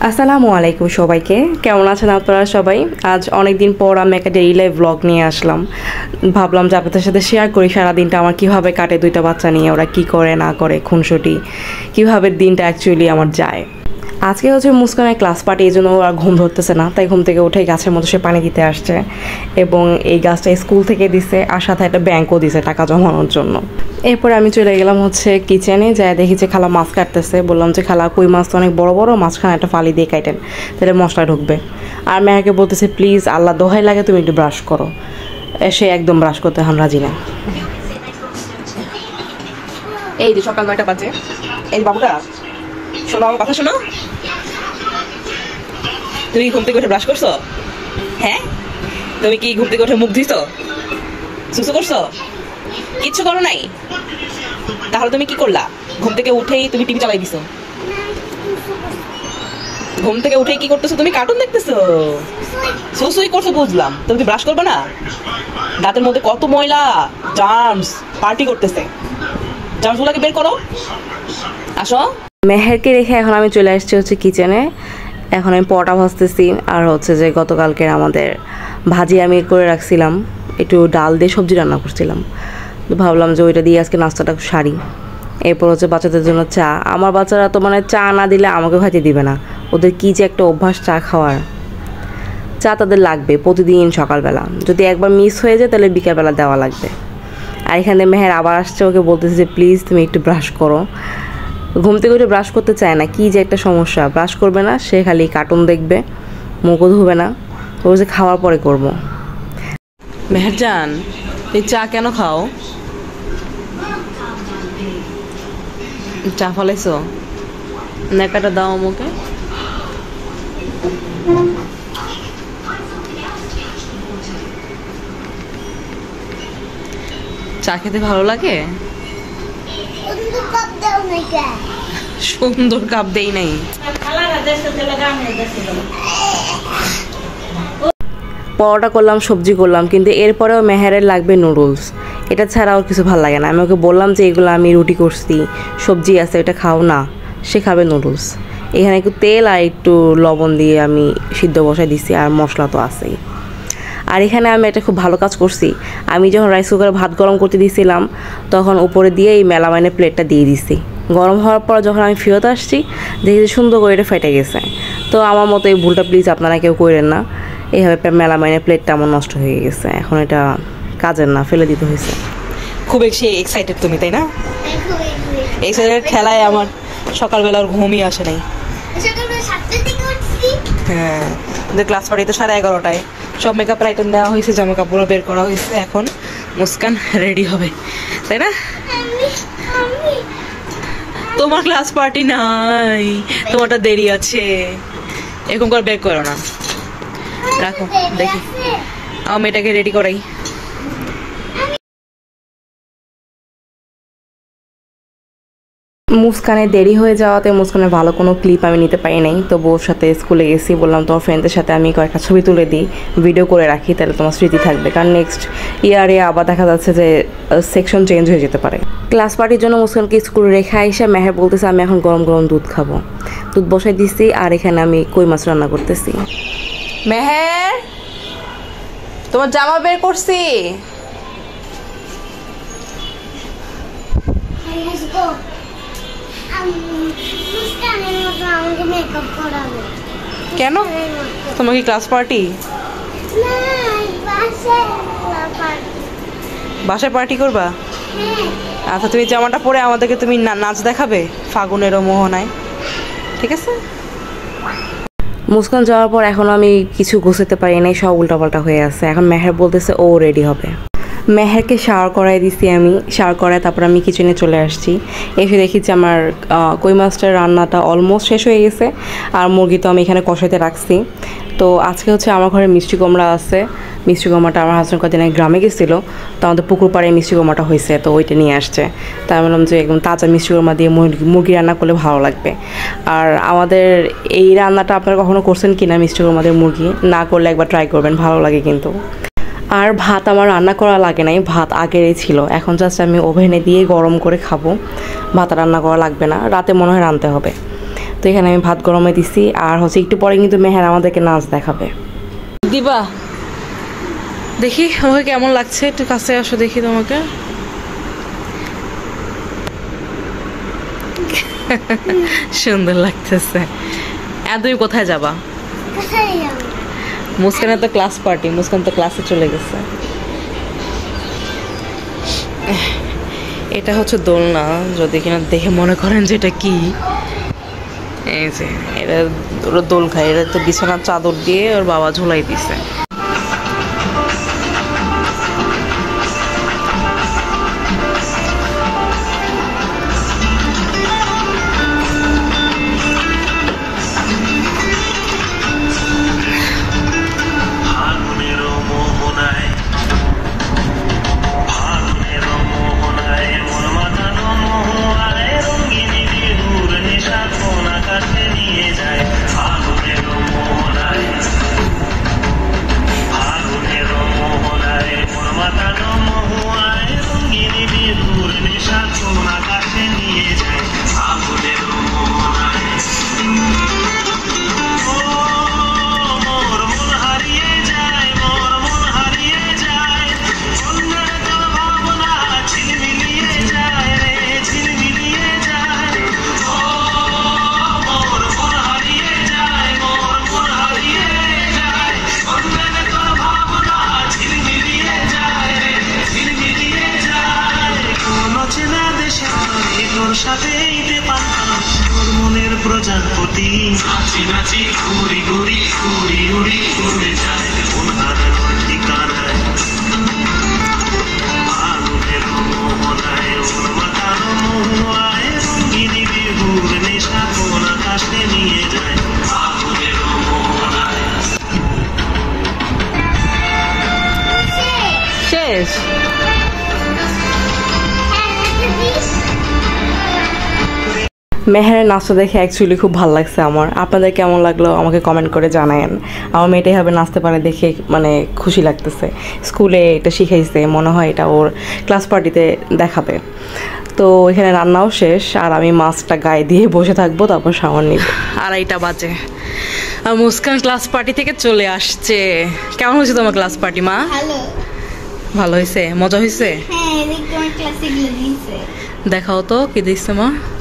আসসালামু আলাইকুম সবাইকে, কেমন আছেন আপনারা সবাই? আজ অনেক দিন পর আমি একটা ডেইলি লাইফ ব্লগ নিয়ে আসলাম। ভাবলাম যে আপনাদের সাথে শেয়ার করি সারাদিনটা আমার কীভাবে কাটে, দুইটা বাচ্চা নিয়ে ওরা কী করে না করে, খুনসুটি কীভাবে দিনটা অ্যাকচুয়ালি আমার যায়। আজকে হচ্ছে মুস্কানের ক্লাস পার্টি, এই জন্য আর ঘুম ধরতেছে না, তাই ঘুম থেকে উঠে গাছের মধ্যে সে পানি দিতে আসছে এবং এই গাছটা স্কুল থেকে দিছে আর সাথে একটা ব্যাংকও দিছে টাকা জমানোর জন্য। এরপরে আমি চলে গেলাম হচ্ছে কিচেনে, যাই দেখি যে খালা মাছ কাটতেছে। বললাম যে খালা কই মাছ তো অনেক বড় বড়, মাছখানে একটা ফালি দিয়ে কাটেন, তাহলে মশলা ঢুকবে। আর মেয়েকে বলতেছে প্লিজ আল্লাহ দোহাই লাগে তুমি একটু ব্রাশ করো। সে একদম ব্রাশ করতে আমি রাজি না। এই যে সকাল 9টা বাজে, এই বাবুটা শোনো আমার কথা শোনো। তুমি ঘুম থেকে উঠে ব্রাশ করছো? হ্যাঁ, তুমি কি ঘুম থেকে উঠে মুখ ধুইছো, সুসু করছো? কিচ্ছু করো নাই? তাহলে তুমি কি করলা? ঘুম থেকে উঠেই তুমি টিভি চালাই দিছো। ঘুম থেকে উঠেই কি করতেছো তুমি? কার্টুন দেখতেছো, সুসুই করছো বুঝলাম। তুমি ব্রাশ করবে না? দাঁতের মধ্যে কত ময়লা, জার্মস পার্টি করতেছে, জার্মসগুলোকে বের করো। আসো। মেহেরকে রেখে এখন আমি চলে আসছি হচ্ছে কিচেনে। এখন আমি পরোটা ভাজতেছি আর হচ্ছে যে গতকালকের আমাদের ভাজি আমি করে রাখছিলাম, একটু ডাল দিয়ে সবজি রান্না করছিলাম, তো ভাবলাম যে ওইটা দিয়ে আজকে নাস্তাটা সারি। এরপর হচ্ছে বাচ্চাদের জন্য চা। আমার বাচ্চারা তো মানে চা না দিলে আমাকে খাইতে দিবে না, ওদের কী যে একটা অভ্যাস চা খাওয়ার। চা তাদের লাগবে প্রতিদিন সকালবেলা, যদি একবার মিস হয়ে যায় তাহলে বিকেলবেলা দেওয়া লাগবে। আর এখানে মেহের আবার আসছে, ওকে বলতেছে যে প্লিজ তুমি একটু ব্রাশ করো। ঘুম থেকে উঠে ব্রাশ করতে চায় না, কী যে একটা সমস্যা। ব্রাশ করবে না, সে খালি কার্টুন দেখবে, মুখও ধুবে না। ও যে খাওয়ার পরে করবো। মেহেরজান, এই চা কেন খাও? চা ফলাইছো? নেকাটা দাও আমাকে। চা খেতে ভালো লাগে? সুন্দর কাপ দেই নাই। পরোটা করলাম, সবজি করলাম, কিন্তু এরপরেও মেহেরের লাগবে নুডলস। এটা ছাড়াও কিছু ভালো লাগে না। আমি ওকে বললাম যে এগুলো আমি রুটি করছি, সবজি আছে, এটা খাও না। সে খাবে নুডলস। এখানে একটু তেল আর একটু লবণ দিয়ে আমি সিদ্ধ বসাই দিছি, আর মশলা তো আছেই। আর এখানে আমি একটা খুব ভালো কাজ করছি, আমি যখন রাইস কুকারে ভাত গরম করতে দিয়েছিলাম তখন উপরে দিয়ে এই মেলামাইনের প্লেটটা দিয়ে দিছি। গরম হওয়ার পর যখন আমি ফেরত আসছি দেখি যে সুন্দর করে এটা ফেটে গেছে। তো আমার মতো এই ভুলটা প্লিজ আপনারা কেউ করেন না। এইভাবে মেলামাইনের প্লেটটা আমার নষ্ট হয়ে গেছে, এখন এটা কাজের না, ফেলে দিতে হয়েছে। খুব বেশি এক্সাইটেড তুমি, তাই না? এক্সাইটেড খেলায় আমার সকালবেলার ঘুমই আসে নাই। হ্যাঁ, ক্লাস পার্টি তো 11:30টায়। সব মেকআপের আইটেম দেওয়া হয়েছে, জামা কাপড়ও বের করা হয়েছে, এখন মুস্কান রেডি হবে, তাই না? তোমার ক্লাস পার্টি নাই, তোমারটা দেরি আছে, এরকম করে বের করো না, রাখো। দেখি আমার মেয়েটাকে রেডি করাই। মুস্কানের দেরি হয়ে যাওয়াতে মুস্কানের ভালো কোনো ক্লিপ আমি নিতে পারি নাই, তো বউর সাথে স্কুলে গেছি, বললাম তোমার ফ্রেন্ডদের সাথে আমি কয়েকটা ছবি তুলে দিই, ভিডিও করে রাখি, তাহলে তোমার স্মৃতি থাকবে, কারণ নেক্সট ইয়ারে আবার দেখা যাচ্ছে যে সেকশন চেঞ্জ হয়ে যেতে পারে। ক্লাস পার্টির জন্য মুস্কানকে স্কুলে রেখে এসে মেহের বলতেছে আমি এখন গরম গরম দুধ খাবো। দুধ বসাই দিছি আর এখানে আমি কই মাছ রান্না করতেছি। মেহের, তোমার জামা বের করছি। কেন? তোমার কি ক্লাস পার্টি? বাসায় পার্টি করবা? আচ্ছা, তুমি জামাটা পরে আমাদেরকে তুমি নাচ দেখাবে ফাগুনেরও মোহনায়, ঠিক আছে? মুস্কান যাওয়ার পর এখন আমি কিছু গোছাতে পারি নাই, সব উল্টাপাল্টা হয়ে আছে। এখন মেহের বলতেছে ও রেডি হবে। মেহেরকে শাওয়ার করাই দিছি আমি, শাওয়ার করায় তারপর আমি কিচেনে চলে আসছি। এসে দেখি যে আমার কই মাছটার রান্নাটা অলমোস্ট শেষ হয়ে গেছে, আর মুরগি তো আমি এখানে কষাইতে রাখছি। তো আজকে হচ্ছে আমার ঘরে মিষ্টি কুমড়া আছে। মিষ্টি কুমড়াটা আমার হাজব্যান্ড কদিন আগে গ্রামে গেছিলো, তো আমাদের পুকুর পাড়ে মিষ্টি কুমড়াটা হয়েছে, তো ওইটা নিয়ে আসছে। তাই বললাম যে একদম তাজা মিষ্টি কুমড়া দিয়ে মুরগি রান্না করলে ভালো লাগবে। আর আমাদের এই রান্নাটা আপনারা কখনো করছেন কিনা, মিষ্টি কুমড়া দিয়ে মুরগি? না করলে একবার ট্রাই করবেন, ভালো লাগে কিন্তু। আর ভাত আমার রান্না করা লাগে নাই, ভাত আগেরই ছিল, এখন জাস্ট আমি ওভেনে দিয়ে গরম করে খাবো। ভাত রান্না করা লাগবে না, রাতে মনে হয় রাঁধতে হবে। তো এখানে আমি ভাত গরমে দিছি, আর হচ্ছে একটু পরে কিন্তু মেহের আমাদেরকে নাচ দেখাবে। দিবা দেখি আমাকে কেমন লাগছে, একটু কাছে আসো দেখি তোমাকে। সুন্দর লাগতেছে। তুমি কোথায় যাবা? মুস্কানের তো ক্লাস পার্টি, মুস্কান তো ক্লাসে চলে গেছে। এটা হচ্ছে দোলনা, যদি কিনা দেখে মনে করেন যে এটা কি, এই যে এটা ওরা দোল খায়, এটা তো বিছানার চাদর দিয়ে ওর বাবা ঝোলাই দিছে। মনের প্রজাপতি নাচি নাচি ঘুরি ঘুরি ঘুরি উড়ি উড়ে যায় মন হারানোর ঠিকানায়। আগুনের মোহনায় ওর মাতানো মহুয়ায় রঙ্গিনী বিহুর নেশা কোন আকাশে নিয়ে যায়। আগুনের মোহনায় শেষ। মেহেরের নাচটা দেখে অ্যাকচুয়ালি খুব ভালো লাগছে আমার। আপনাদের কেমন লাগলো আমাকে কমেন্ট করে জানায়েন। আমার মেয়েটাই হবে নাচতে পারে দেখে মানে খুশি লাগতেছে। স্কুলে এটা শিখাইছে, মনে হয় এটা ওর ক্লাস পার্টিতে দেখাবে। তো এখানে রান্নাও শেষ, আর আমি মাছটা গায়ে দিয়ে বসে থাকবো, তারপর শাওয়ার নিব। 2:30 বাজে আর মুস্কান ক্লাস পার্টি থেকে চলে আসছে। কেমন হয়েছে তোমার ক্লাস পার্টি মা? ভালো হয়েছে? মজা হয়েছে? দেখাও তো কি দিচ্ছে মা।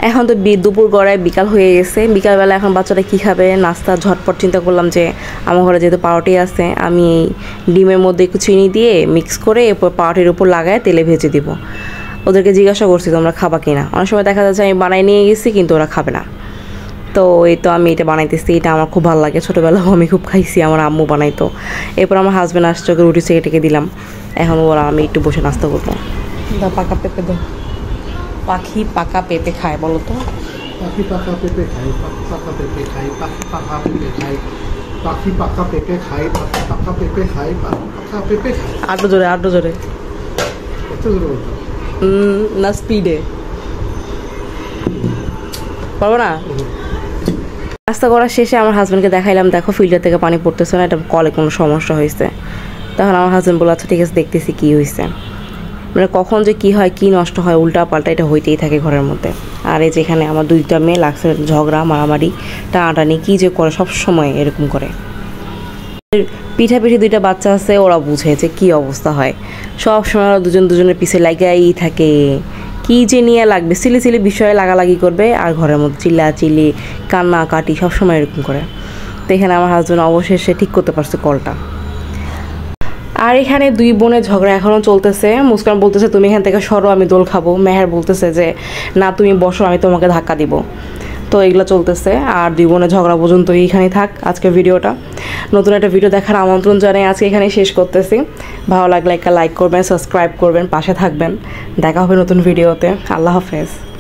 এখন তো দুপুর গড়ায় বিকাল হয়ে গেছে, বিকালবেলা এখন বাচ্চারা কী খাবে নাস্তা ঝটপট চিন্তা করলাম যে আমার ঘরে যেহেতু পাউরুটি আছে আমি ডিমের মধ্যে একটু চিনি দিয়ে মিক্স করে এরপর পাউরুটির উপর লাগায় তেলে ভেজে দিব। ওদেরকে জিজ্ঞাসা করছি তোমরা খাবা কি না, অনেক সময় দেখা যাচ্ছে আমি বানাই নিয়ে গেছি কিন্তু ওরা খাবে না। তো এই তো আমি এটা বানাইতেছি, এটা আমার খুব ভালো লাগে, ছোটোবেলাও আমি খুব খাইছি, আমার আম্মু বানাইতো। এরপর আমার হাজব্যান্ড আসছে, ওকে রুটি সেকে দিলাম, এখন ওরা আমি একটু বসে নাস্তা করবো। দা পাকা পেঁপে দো, পাখি পাকা পেঁপে খায় বলো তো? পাখি পাকা পেঁপে খাই, পাখি পাকা পেঁপে খাই, পাখি পাকা পেঁপে খাই, পাখি পাকা পেঁপে খাই, পাখি পাকা পেঁপে খাই, পাখি পাকা পেঁপে খাই। আটো জোরে আটো জোরে, কত জোরে বলতো? না স্পিডে পারবো না। নাস্তা করার শেষে আমার হাজব্যান্ডকে দেখাইলাম দেখো ফিল্টার থেকে পানি পড়তেছে না, এটা কলে কোনো সমস্যা হয়েছে। তখন আমার হাজব্যান্ড বলল আচ্ছা ঠিক আছে দেখতেছি কী হয়েছে। মানে কখন যে কী হয় কী নষ্ট হয় উল্টা পাল্টা এটা হইতেই থাকে ঘরের মধ্যে। আর এই যেখানে আমার দুইটা মেয়ে লাগছে ঝগড়া মারামারি টানাটানি কী যে করে সব সময় এরকম করে। পিঠাপিঠি দুইটা বাচ্চা আছে, ওরা বুঝে যে কী অবস্থা হয়, সব সময় ওরা দুজনের পিছে লাগাই থাকে, কী যে নিয়ে লাগবে সিলি সিলি বিষয়ে লাগালাগি করবে আর ঘরের মধ্যে চিল্লি কান্না কাটি সবসময় এরকম করে। তো এখানে আমার হাজব্যান্ড অবশেষে ঠিক করতে পারছে কলটা। আর এখানে দুই বোনের ঝগড়া এখনও চলতেছে। মুস্কান বলতেছে তুমি এখান থেকে সরো আমি দোল খাবো, মেহের বলতেছে যে না তুমি বসো আমি তোমাকে ধাক্কা দিব। তো এগুলো চলতেছে আর দুই বোনের ঝগড়া পর্যন্ত এইখানেই থাক আজকের ভিডিওটা। নতুন একটা ভিডিও দেখার আমন্ত্রণ জানাই আজকে এখানেই শেষ করতেছি। ভালো লাগলে একটা লাইক করবেন, সাবস্ক্রাইব করবেন, পাশে থাকবেন। দেখা হবে নতুন ভিডিওতে। আল্লাহ হাফেজ।